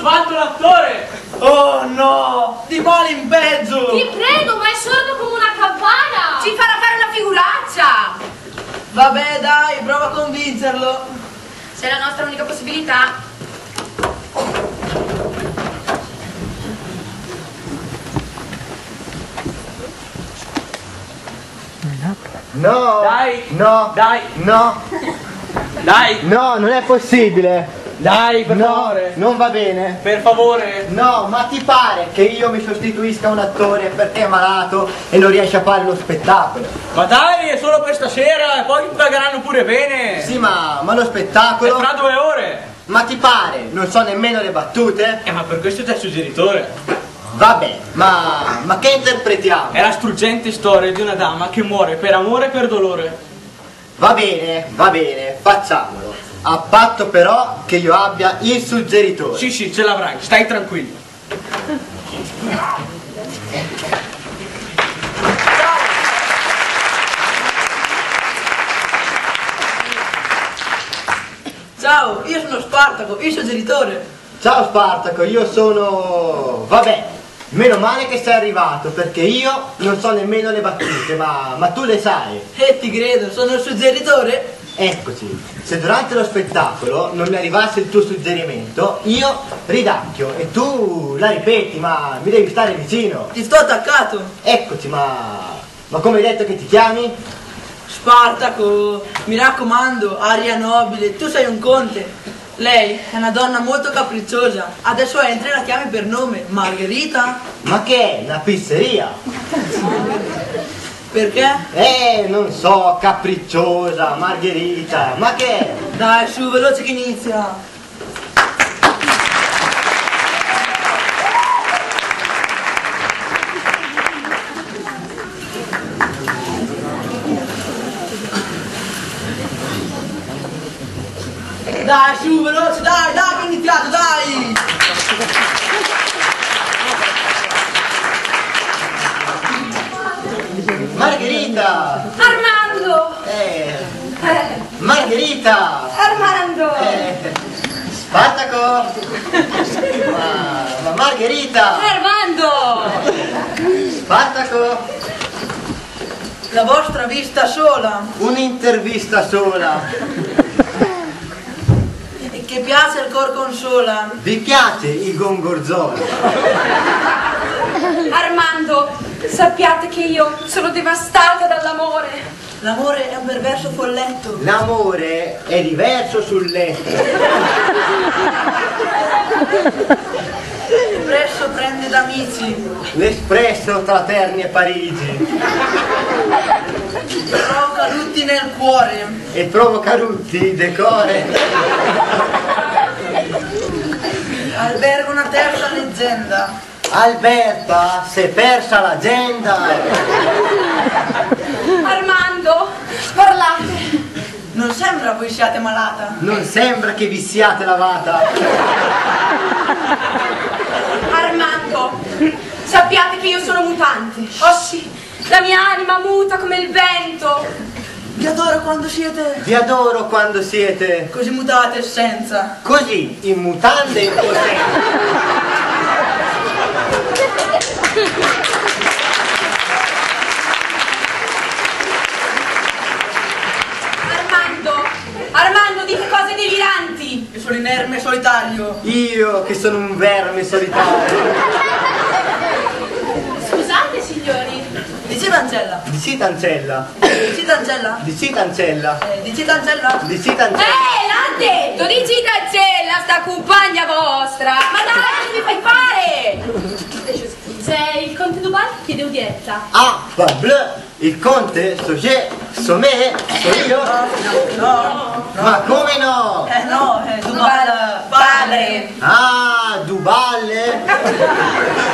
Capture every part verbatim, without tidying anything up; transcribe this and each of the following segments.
sbatto l'attore! Oh no! Di male in peggio! Ti prego, ma è sordo come una campana! Ci farà fare una figuraccia! Vabbè dai, prova a convincerlo! Se è la nostra unica possibilità. No! Dai! No! Dai! No! Dai! No, non è possibile! Dai, per No, favore! non va bene! Per favore! No, ma ti pare che io mi sostituisca un attore perché è malato e non riesce a fare lo spettacolo? Ma dai, è solo per stasera e poi ti pagheranno pure bene! Sì, ma, ma lo È spettacolo? fra due ore! Ma ti pare? Non so nemmeno le battute? Eh, ma per questo c'è il suggeritore! Vabbè, ma, ma che interpretiamo? È la struggente storia di una dama che muore per amore e per dolore. Va bene, va bene, facciamolo. A patto però che io abbia il suggeritore. Sì, sì, ce l'avrai, stai tranquillo. Ciao, io sono Spartaco, il suggeritore. Ciao Spartaco, io sono... Vabbè, meno male che sei arrivato, perché io non so nemmeno le battute, ma, ma tu le sai. E ti credo, sono il suggeritore. Eccoci, se durante lo spettacolo non mi arrivasse il tuo suggerimento, io ridacchio e tu la ripeti, ma mi devi stare vicino. Ti sto attaccato. Eccoci, ma... ma come hai detto che ti chiami? Spartaco, mi raccomando, aria nobile, tu sei un conte. Lei è una donna molto capricciosa. Adesso entri e la chiami per nome, Margherita. Ma che è? Una pizzeria? Perché? Eh, non so, capricciosa, Margherita, ma che è? Dai, su, veloce che inizia. Dai, su, veloce, dai, dai, che è iniziato, dai! Margherita! Armando! Eh, Eh, Margherita! Armando! Eh, Spartaco! Ma, ma Margherita! Armando! Spartaco! La vostra vista sola. Un'intervista sola! Che piace il cor consola. Vi piace il gongorzolo? Armando, sappiate che io sono devastata dall'amore. L'amore è un perverso folletto. L'amore è diverso sul letto. L'espresso prende d'amici. L'espresso tra Terni e Parigi. Provoca lutti nel cuore. E provoca rutti, decore. Alberga una terza leggenda. Alberta, si è persa l'agenda. Armando, parlate. Non sembra voi siate malata. Non sembra che vi siate lavata. Armando, sappiate che io sono mutante. Oh sì, la mia anima muta come il vento. Vi adoro quando siete Vi adoro quando siete così mutate e senza. così, in mutande e impotenti. Armando, Armando, dite cose deliranti. Io sono inerme e solitario. Io che sono un verme solitario. Scusate, signori. Dici Tancella? Dici Tancella. Dici Tancella? Dici Tancella. Eh, dici Tancella? Dici Tancella. Eh, l'ha detto, dici Tancella, sta compagna vostra. Ma dai, che mi fai fare? C'è il conte Duval che chiede udienza. Ah, bleu, il conte, so je, so me, so io. No. Ma come no? Eh no, eh, Duval padre. Ah, Duballe.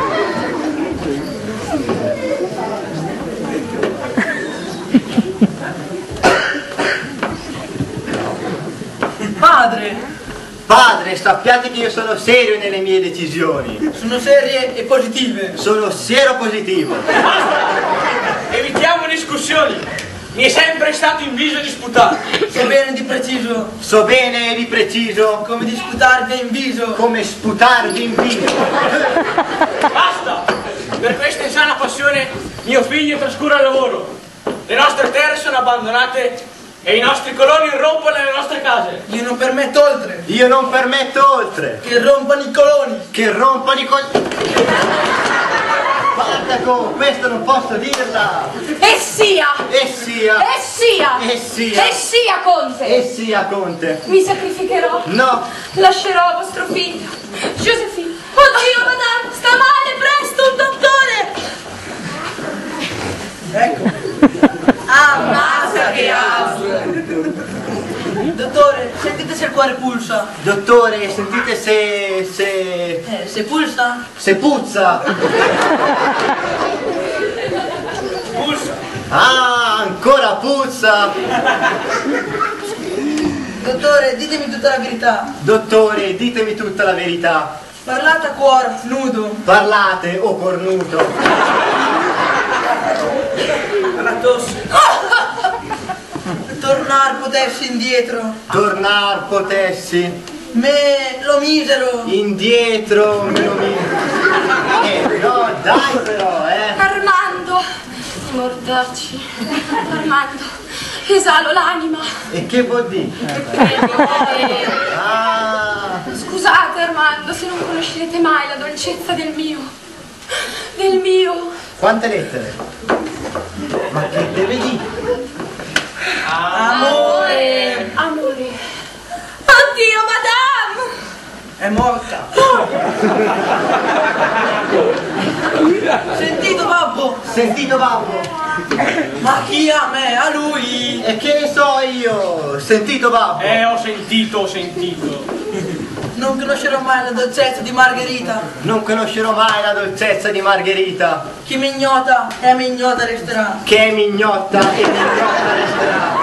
Padre. Padre, sappiate che io sono serio nelle mie decisioni. Sono serie e positive. Sono sieropositivo. Basta! Evitiamo discussioni. mi è sempre stato inviso di sputare. So bene di preciso So bene di preciso come di sputarvi in viso. come sputarvi in viso. Basta! Per questa insana passione mio figlio trascura il lavoro. Le nostre terre sono abbandonate e i nostri coloni irrompono nelle nostre case. Io non permetto oltre Io non permetto oltre che rompano i coloni. che rompano i col... Spartaco, questo non posso dirla. E sia! E sia, E sia! E sia. E sia, conte! e sia, conte. Mi sacrificherò. No, Lascerò vostro figlio. Josephine. Oddio, madame, sta male, presto, un dottore! Ecco. Ammazza che altro. Dottore, sentite se il cuore pulsa. dottore, sentite se... se... Eh, se pulsa? se puzza. Pulsa. Ah, ancora puzza. Dottore, ditemi tutta la verità. Dottore, ditemi tutta la verità. Parlate a cuore, nudo. Parlate, o cornuto. Alla tosse. Tornar potessi indietro. Tornar potessi Me lo misero. indietro, me lo mi... Eh, no, dai però, eh. Armando, i mortacci. Armando, esalo l'anima. E che vuol dire? Ah, Scusate Armando se non conoscerete mai la dolcezza del mio. Del mio. quante lettere? Ma che deve dire? Amore. Amore. Oddio, madame! È morta. Sentito babbo. Sentito babbo? Ma chi a me? A lui. E che ne so io? Sentito babbo? Eh, ho sentito, ho sentito. Non conoscerò mai la dolcezza di Margherita. Non conoscerò mai la dolcezza di Margherita, Chi mi ignota e a me ignota resterà. che è mignotta e mignotta resterà.